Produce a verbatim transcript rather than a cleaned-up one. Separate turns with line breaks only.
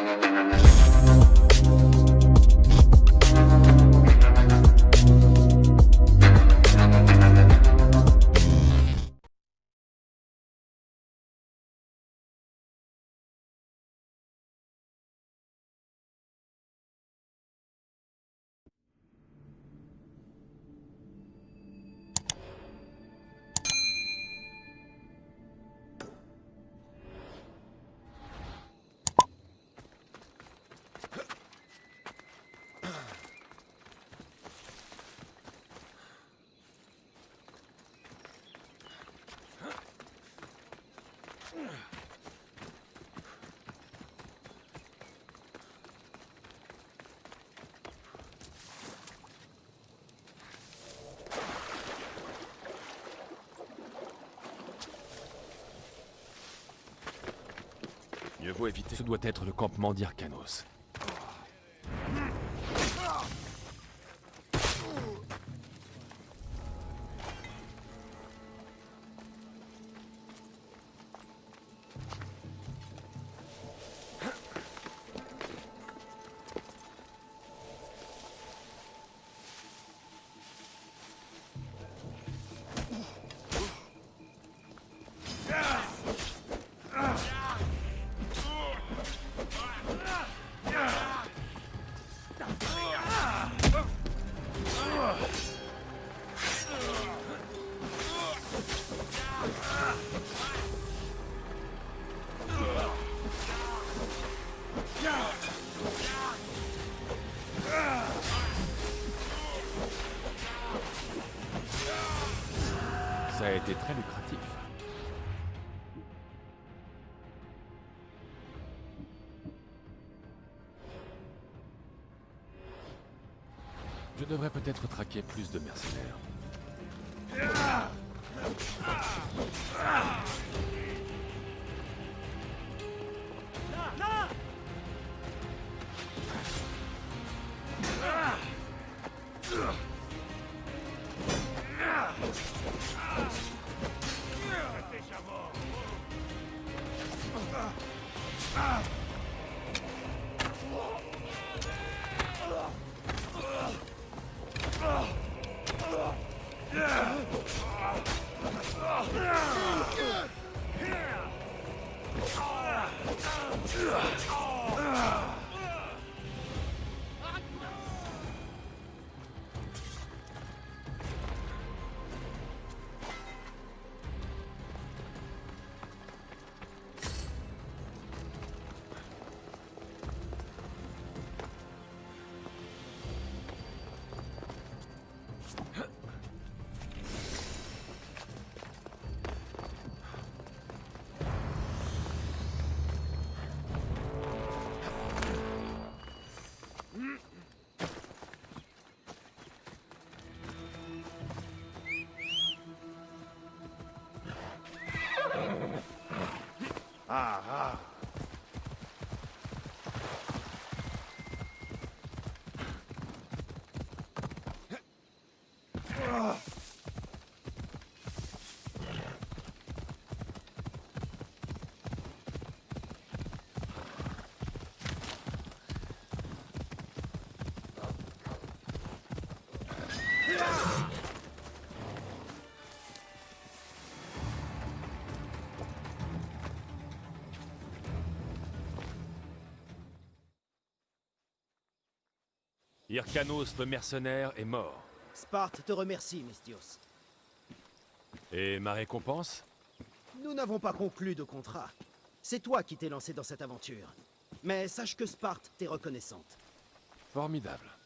Mieux vaut éviter. Ce doit être le campement d'Hyrcanos. Ça a été très lucratif. Je devrais peut-être traquer plus de mercenaires.
Ah ah.
Hyrcanos le mercenaire est mort.
Sparte te remercie, Mestios.
Et ma récompense?
Nous n'avons pas conclu de contrat. C'est toi qui t'es lancé dans cette aventure. Mais sache que Sparte t'est reconnaissante.
Formidable.